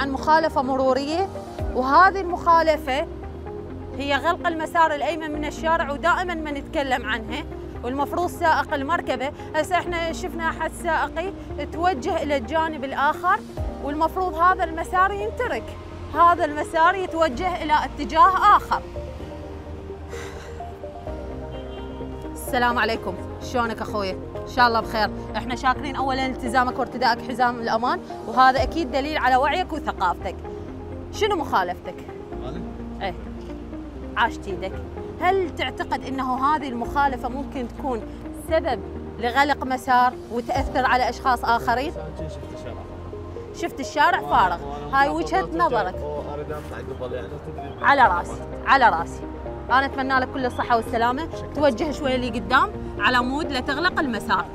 عن مخالفة مرورية، وهذه المخالفة هي غلق المسار الأيمن من الشارع، ودائما ما نتكلم عنها. والمفروض سائق المركبة، هسه احنا شفنا أحد سائقي توجه إلى الجانب الآخر، والمفروض هذا المسار ينترك، هذا المسار يتوجه إلى اتجاه آخر. السلام عليكم، شلونك اخوي؟ ان شاء الله بخير. احنا شاكرين اولا التزامك وارتدائك حزام الامان، وهذا اكيد دليل على وعيك وثقافتك. شنو مخالفتك؟ ايه عاشت ايدك. هل تعتقد انه هذه المخالفه ممكن تكون سبب لغلق مسار وتاثر على اشخاص اخرين؟ شفت الشارع فارغ، هاي وجهه نظرك. على راسي على راسي. أنا أتمنى لك كل الصحة والسلامة، توجه شوي لي قدام على مود لتغلق المسار.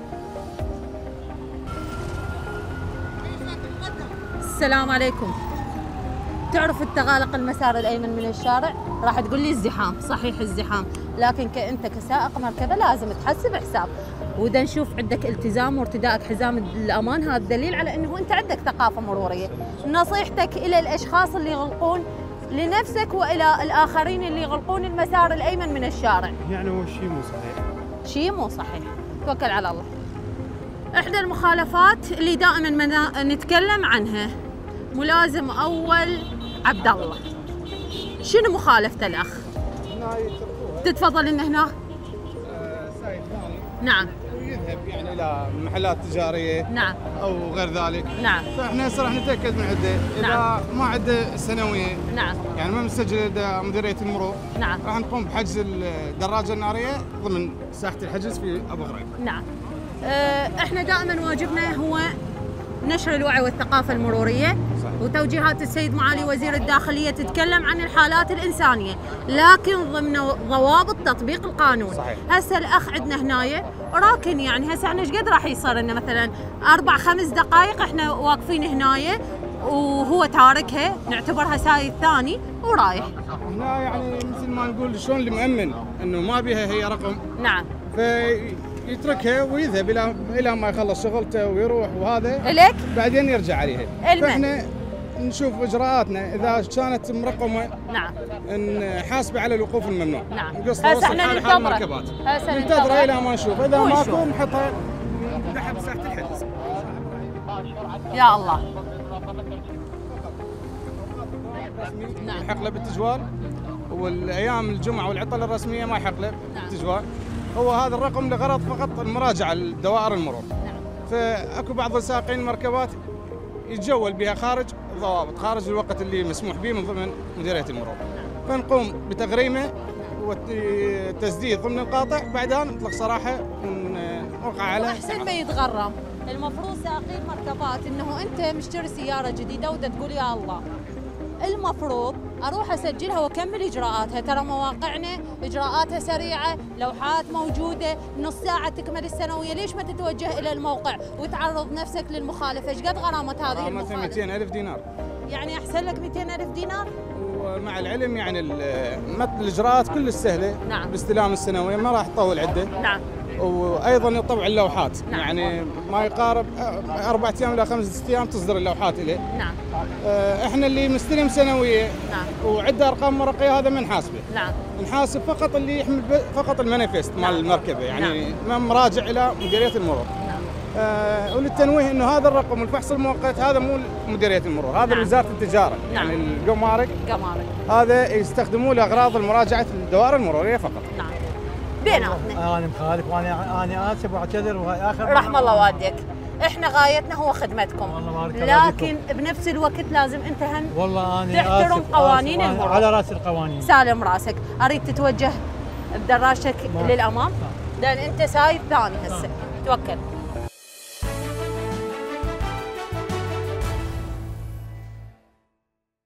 السلام عليكم. تعرف التغالق المسار الأيمن من الشارع؟ راح تقول لي الزحام، صحيح الزحام، لكن أنت كسائق مركبة لازم تحسب حساب، وإذا نشوف عندك التزام وارتدائك حزام الأمان، هذا دليل على أنه أنت عندك ثقافة مرورية. نصيحتك إلى الأشخاص اللي يغلقون لنفسك والى الاخرين اللي يغلقون المسار الايمن من الشارع، يعني هو شيء مو صحيح، شيء مو صحيح. توكل على الله. احدى المخالفات اللي دائما نتكلم عنها، ملازم اول عبد الله، شنو مخالفته الاخ؟ هنا يتركوها، تتفضل ان هنا سايق ثاني نعم ويذهب يعني الى محلات تجاريه نعم او غير ذلك. نعم. فاحنا هسه راح نتاكد من عنده اذا نعم. ما عنده سنويه، نعم، يعني ما مسجل لدى مديريه المرور، نعم، راح نقوم بحجز الدراجه الناريه ضمن ساحه الحجز في ابو غريب. نعم. احنا دائما واجبنا هو نشر الوعي والثقافة المرورية. صحيح. وتوجيهات السيد معالي وزير الداخلية تتكلم عن الحالات الإنسانية، لكن ضمن ضوابط تطبيق القانون. صحيح. هسه الأخ عندنا هنايا راكن، يعني هسه احنا ايش قد راح يصير لنا مثلا 4-5 دقائق احنا واقفين هنايا وهو تاركها، نعتبرها سايق ثاني ورايح. هنا يعني مثل ما نقول شلون اللي مؤمن انه ما بيها هي رقم، نعم، يتركها ويذهب الى ما يخلص شغلته ويروح، وهذا إلك بعدين يرجع عليها. المن. فاحنا نشوف اجراءاتنا اذا كانت مرقمه، نعم، نحاسبه على الوقوف الممنوع. نعم. نقصده هسه احنا حال ننتظره. المركبات، هسه ننتظره الى ما نشوف، اذا ونشوف. ماكو نحطها نسحب ساحه الحجز. يا الله. نعم. يحق له بالتجوال، والايام الجمعه والعطل الرسميه ما يحق له بالتجوال. هو هذا الرقم لغرض فقط المراجعه لدوائر المرور. نعم. فاكو بعض سائقين المركبات يتجول بها خارج الضوابط، خارج الوقت اللي مسموح به من ضمن مديريه المرور. فنقوم بتغريمه والتسديد ضمن القاطع، بعدها نطلق صراحه ونوقع على احسن ما يتغرم. المفروض سائقين مركبات انه انت مشتري سياره جديده ودا تقول يا الله، المفروض اروح اسجلها واكمل اجراءاتها. ترى مواقعنا اجراءاتها سريعه، لوحات موجوده، نص ساعه تكمل السنويه. ليش ما تتوجه الى الموقع وتعرض نفسك للمخالفه؟ ايش قد غرامه هذه المخالفه؟ 200,000 دينار. يعني احسن لك 200,000 دينار؟ ومع العلم يعني الاجراءات كل السهله. نعم. باستلام السنويه ما راح تطول عده. نعم. وايضا طبع اللوحات. نعم. يعني ما يقارب 4 ايام الى 5 ايام تصدر اللوحات اليه. نعم. احنا اللي مستلم سنويه نعم. وعنده ارقام ورقيه هذا ما نحاسبه. نعم. نحاسب فقط اللي يحمل فقط المانيفست مال المركبه، يعني ما مراجع الى مديريه المرور. وللتنويه انه هذا الرقم والفحص المؤقت هذا مو مديريه المرور، هذا وزاره التجاره. نعم. يعني الجمارك هذا يستخدموه لاغراض مراجعه الدوائر المروريه فقط. نعم. بيناتنا. انا مخالف وانا اسف واعتذر، وهاي اخر رحم الله والديك. احنا غايتنا هو خدمتكم، لكن بنفس الوقت لازم انت هم والله انا تحترم قوانين المرور. على راس القوانين. سالم راسك. اريد تتوجه بدراجتك للامام، لان انت سايق ثاني هسه. توكل.